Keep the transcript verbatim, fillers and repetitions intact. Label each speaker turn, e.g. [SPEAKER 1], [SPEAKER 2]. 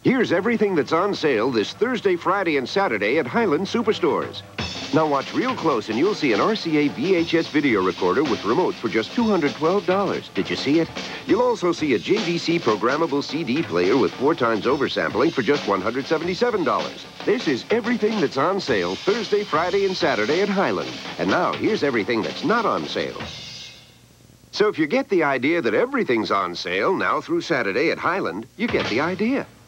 [SPEAKER 1] Here's everything that's on sale this Thursday, Friday, and Saturday at Highland Superstores. Now watch real close and you'll see an R C A V H S video recorder with remote for just two hundred twelve dollars. Did you see it? You'll also see a J V C programmable C D player with four times oversampling for just one hundred seventy-seven dollars. This is everything that's on sale Thursday, Friday, and Saturday at Highland. And now here's everything that's not on sale. So if you get the idea that everything's on sale now through Saturday at Highland, you get the idea.